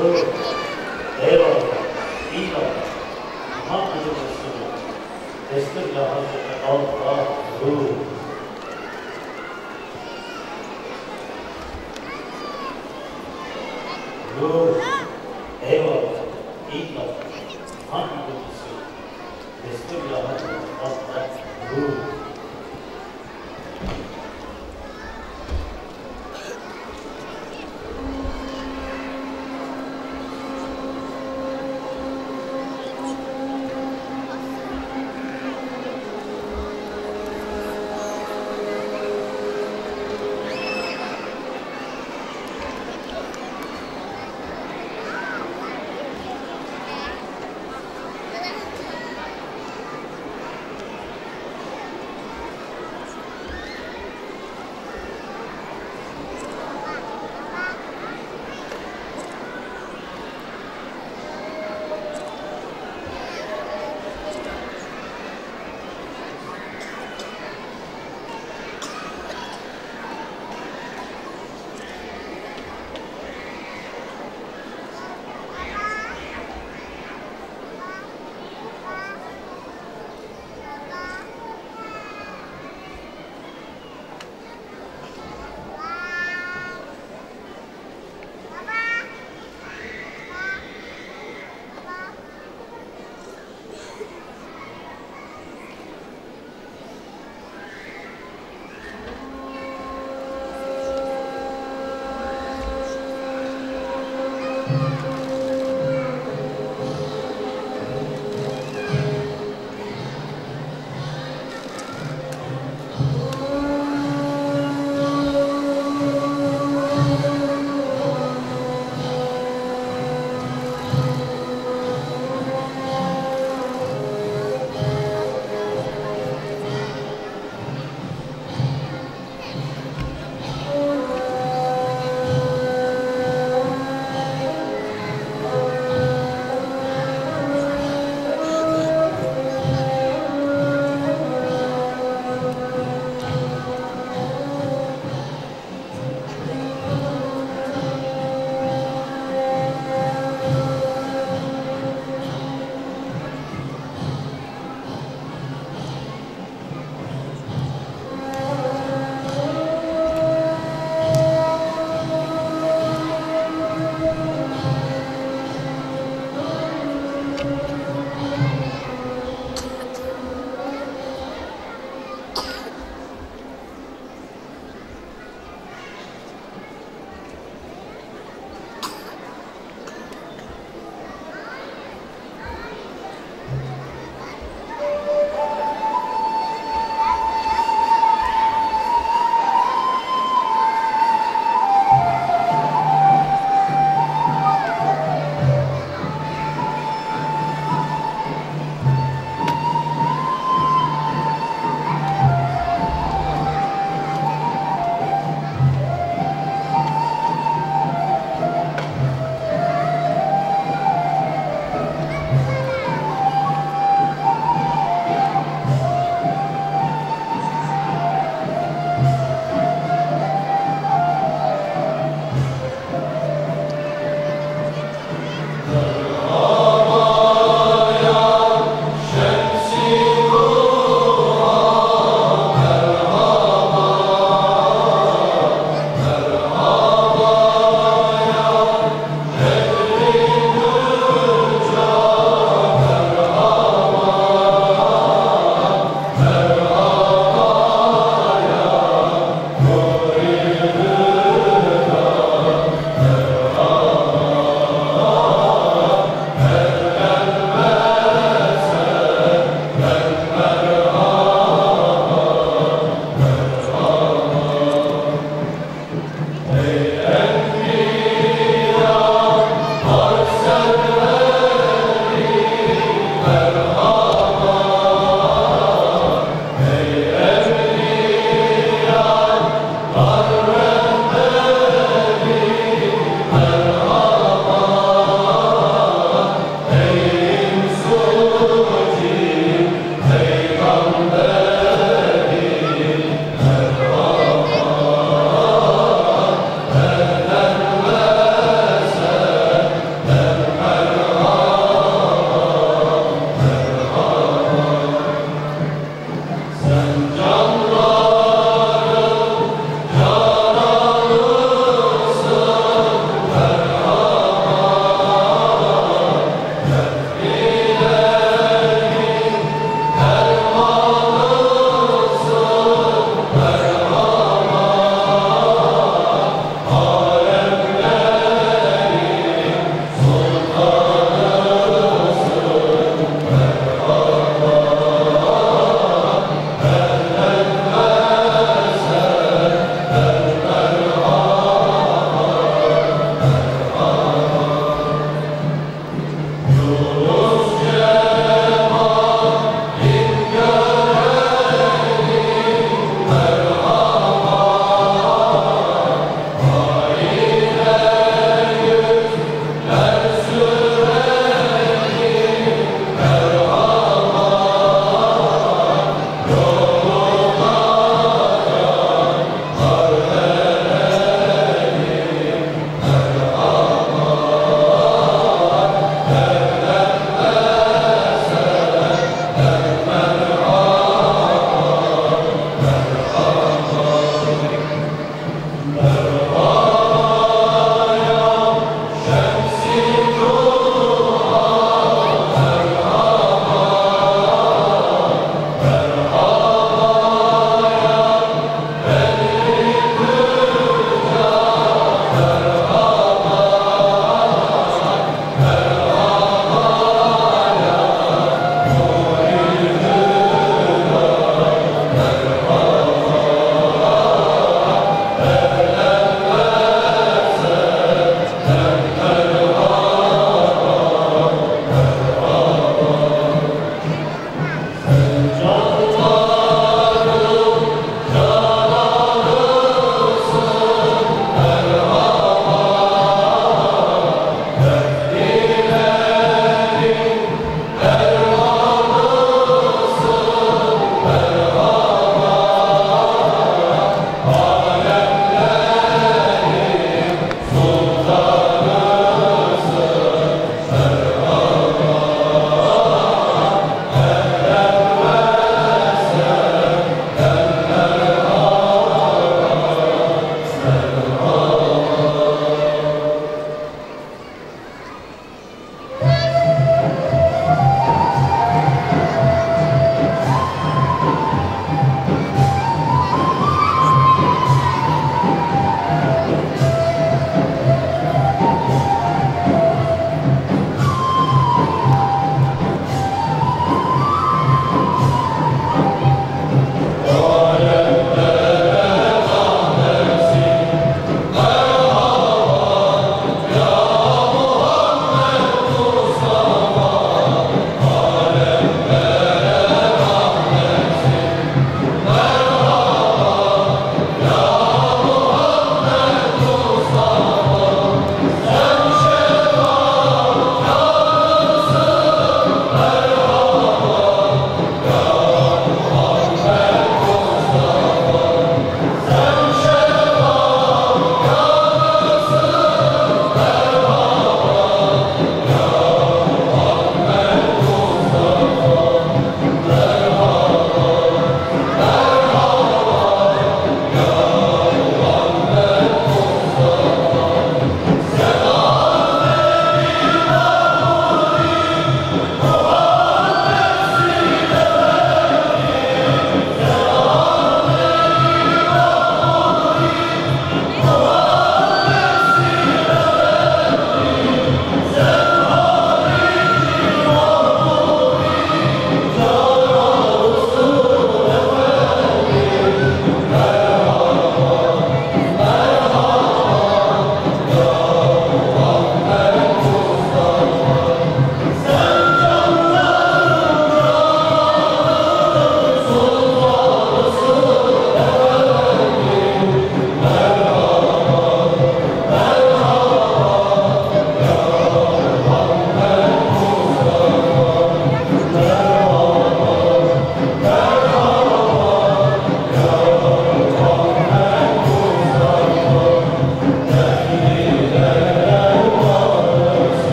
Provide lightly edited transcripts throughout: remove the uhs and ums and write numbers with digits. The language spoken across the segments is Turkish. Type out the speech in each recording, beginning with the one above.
eyvallah, illallah, Muhammed Resulullah, Estağfirullah Hazreti Allah, Ruh. Ruh, eyvallah, illallah, Muhammed Resulullah, Estağfirullah Hazreti Allah, Ruh.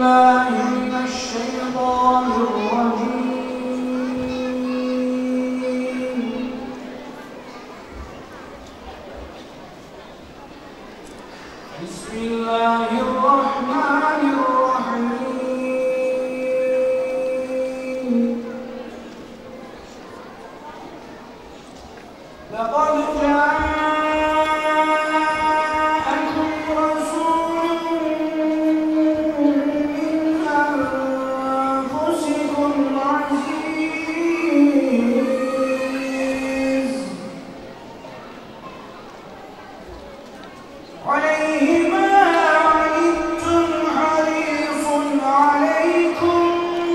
بالله من الشيطان الرجيم. بسم الله الرحمن الرحيم. لقد جاءكم رسول من أنفسكم عزيز عليه ما عنتم حريص عليكم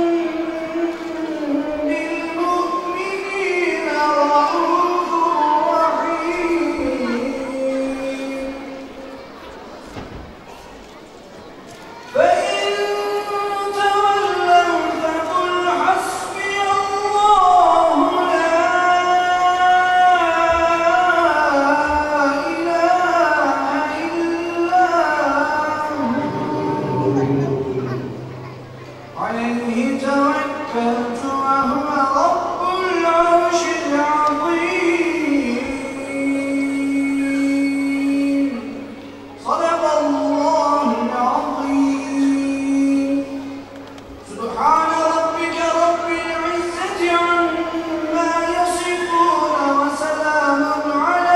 بالمؤمنين رؤوف رحيم. فإن تولوا فقل حسبي الله لا إله إلا هو عليه توكلت وهو رب العرش العظيم. صدق الله العظيم. سبحان ربك رب العزة عما يصفون وسلام على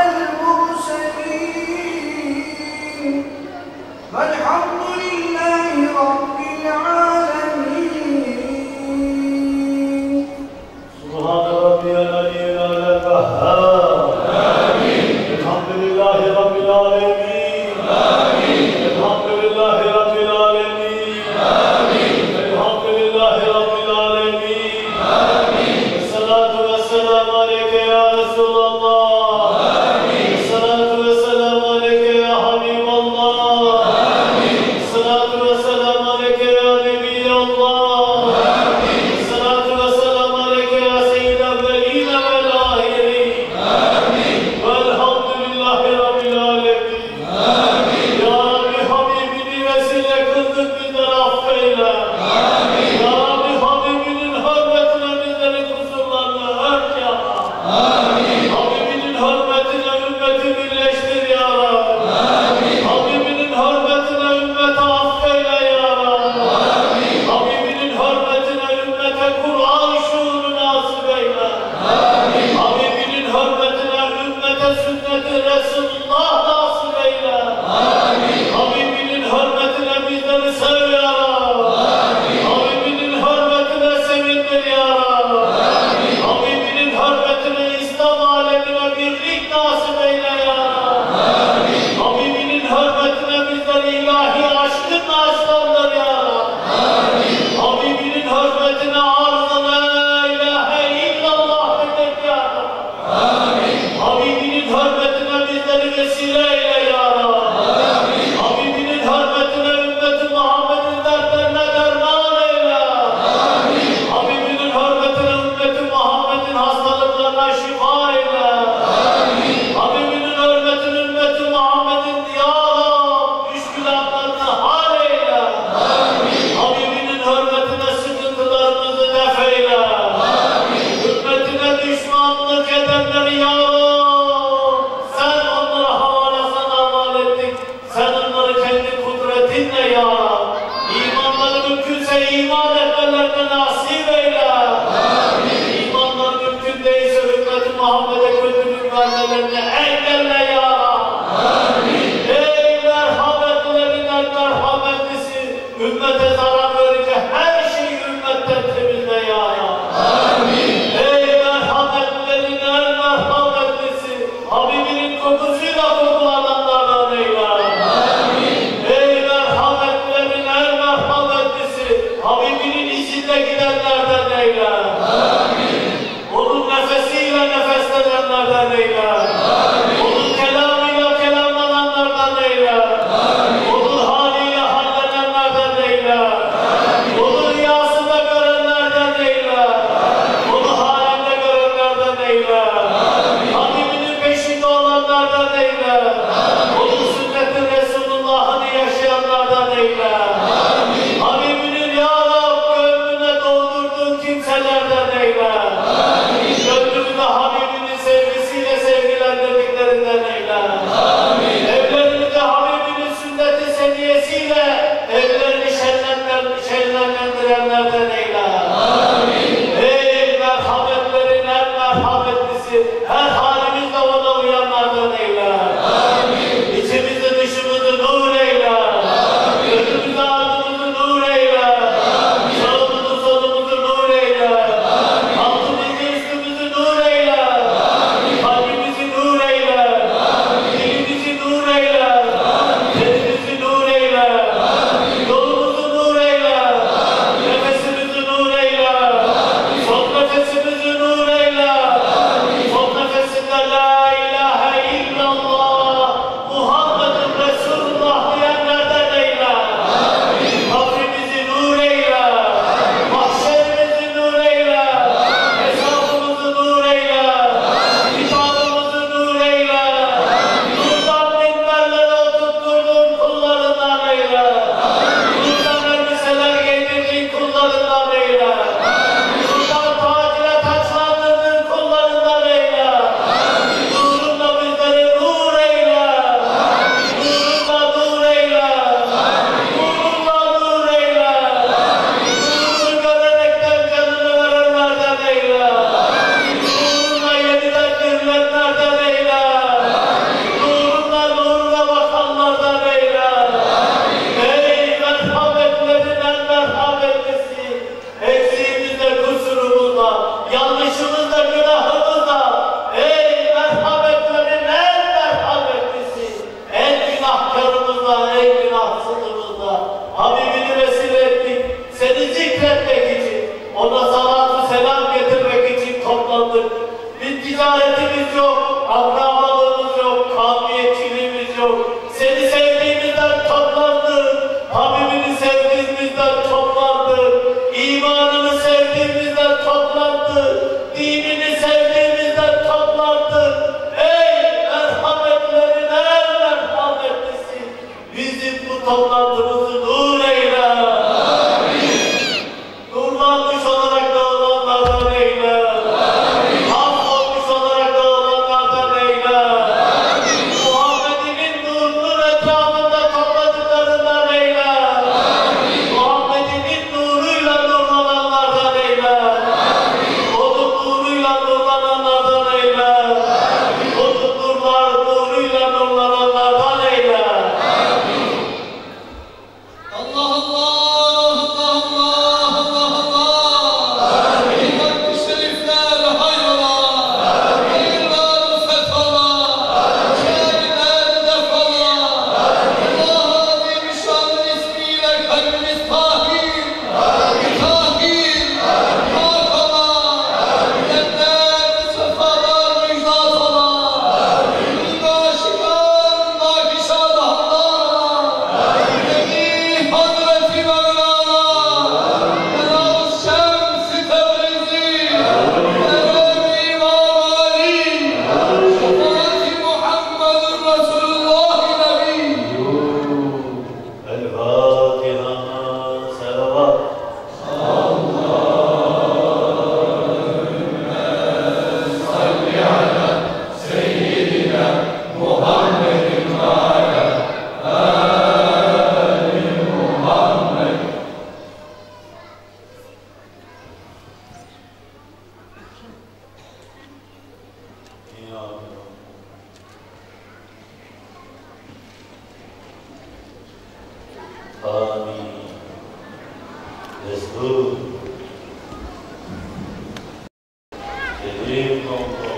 المرسلين والحمد لله رب العالمين. سبحان ربي العلي الأعلى القهار. الحمد لله رب العالمين. الحمد لله رب العالمين. الحمد لله رب العالمين. الصلاة والسلام عليك يا رسول الله. الصلاة والسلام عليك يا حبيب الله. الصلاة والسلام عليك يا نبي الله. الصلاة والسلام عليك يا سيد الأولين والآخرين. والحمد لله رب العالمين. Ya Rabbi Habibini vesile kıldık bizleri affeyle. Ya Rabbi Habibinin hürmetine bizlerin kusurlarını ört ya Rabbi. Habibinin hürmetine ümmeti birleştir ya Rabbi. Habibinin hürmetine ümmeti affeyle ya Rabbi. Habibinin hürmetine ümmete Kur'an şuuru nasip eyle. Habibinin hürmetine ümmete sünnet-i Resulullah nasip eyle. Habibinin hürmetine bizleri sev ya Rabbi. Habibinin hürmetine sevindir ya Rabbi. Habibinin hürmetine İslam alemine birlik nasip eyle ya Rabbi. Habibinin hürmetine bizleri ilahi aşkın aşklandır ya Rabbi. Habibinin hürmetine arz-ı la ilahe illallah dedik ya Rabbi. Habibinin hürmetine bizleri vesile eyle ya Rabbi. Habibinin hürmetine ümmeti Muhammed'in dertlerine derman eyle. Habibinin hürmetine ümmeti Muhammed'in hastalıklarına şifa eyle. Habibinin hürmetine ümmeti Muhammed'in ya Rabbi müşkülatlarını hal eyle. Habibinin hürmetine sıkıntılarımızı def eyle. Ümmetine düşmanlık edenleri ya Rabbi, sen onlara havale sana havale ettik. Sen onları kendi kudretinle ya Rabbi. İmanları mümkünse iman etmelerine nasip eyle. İmanları mümkün değilse ümmeti Muhammed'e kötülük vermelerini engelle ya Rabbi. Ey merhametlerin en merhametlisi, ümmete zarar verecek her şeyi ümmetten temizle ya Rabbi. Ey merhametlerin en merhametlisi, Habibinin kokusuyla kokulananlardan eyle. Ey merhametlerin en merhametlisi, Habibinin izinde gidenlerden eyle. Onun nefesiyle nefeslenenlerden eyle. Onun kelamıyla kelamlananlardan eyle. Onun haliyle hallenenlerden eyle. Onu rüyasında görenlerden eyle. Onu halinde görenlerden eyle. Habibinin peşinde olanlardan eyle. Onun sünnet-i Resulullah'ını yaşayanlardan eyle. Habibinin şenlendirenlerden eyle. Amin. Ey merhametlerin en merhametlisi, her halimizde ona uyanlardan eyle. Amin. İçimizi dışımızı nur eyle. Amin. Önümüzü ardımızı nur eyle. Amin. Sağımızı solumuzu nur eyle. Amin. Altımızı üstümüzü nur eyle. Amin. Kalbimizi nur eyle. Amin. Dilimizi nur eyle. Amin. Elimizi nur eyle. Amin. Yolumuzu nur eyle. Amin. Nefesimizi nur eyle. Amin. Son nefesimizi nur eyle. Amin. Son nefesinde la ilahe illallah Muhammedun Resulullah diyenlerden eyle. Amin. Kabrimizi nur eyle. Amin. Mahşerimizi nur eyle. Amin. Hesabımızı nur eyle. Amin. Kitabımızı nur eyle. Amin. Nurdan minberlere oturtturduğun kullarından eyle. Amin. Nurdan elbiseler giydirdiğin kullarından eyle. Amin. Nurdan tacile taçlandırdığın kullarından eyle. Amin. Nurunla bizleri nur eyle. Amin. Nurunla nur eyle. Amin. Nurunla nur eyle. Amin. Nurunu görerekten canını verenlerden eyle. Amin. Nurunla yeniden dirilenlerden eyle. Amin. Nuruna bakanlardan eyle. Amin. Ey merhametlerin en merhametlisi, eksiğimizde, kusurumuzda, yanlışımızda, günahımızda, ey merhametlerin en merhametlisi, en günahkarımızda, en günahsızımızda, Habibini vesile ettik, seni zikretmek için, ona salatü selam getirmek için toplandık. Bir ticaretimiz yok, akrabalığımız yok, kavmiyetçiliğimiz yok. Seni sevdiğimizden toplandık, Habibini sevdiğimizden toplandık, imanını sevdiğimizden toplandık, dinini sevdiğimizden toplandık. Ey merhametlerin en merhametlisi, bizim bu toplantımızı nur eyle. Nurlanmış olarak dağılanlardan eyle. Affolmuş olarak dağılanlardan eyle. Muhammed'in nurunun etrafında topladıklarından eyle. Muhammed'in nuruyla nurlananlardan eyle. Onun nuruyla nurlananlardan eyle. Onun nuruyla nurlananlardan eyle. Allah Allah, Allah Allah, Allah Allah. Kıymetli şerifler hayrola, hayırlar fethala, şehirler defala. Allah Azimüşşan'ın ismiyle kalbimiz tahir, tahir, pak ola. Cennet sefalar müjdat ola. Gönül aşıkan nakişan Allah'a. Nemih Hazreti Mevlana, Cenab-ı Şems-i Tebrizi, Cenab-ı İmam Ali, Şefaat-i Muhammedun Resulullah Nebi. El-Fatiha, selavat. Amin. Destur. Elim oldu.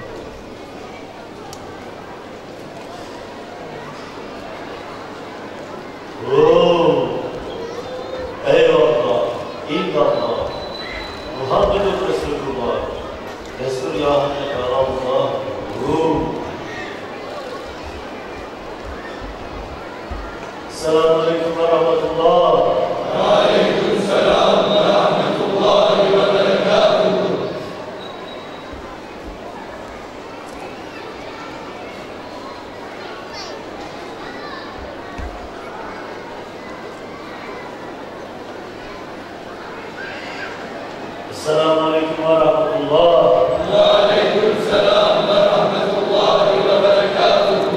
Eyvallah, illallah, Muhammedun Resulullah, Resul Yahne Allah, Selamun Aleyküm ve Rahmetullah. Aleykümselam ve rahmetullahi ve berekatuhu. Selamun Aleyküm ve Rahmetullah. Aleykümselam ve rahmetullahi ve berekatuhu.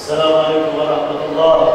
السلام عليكم ورحمة الله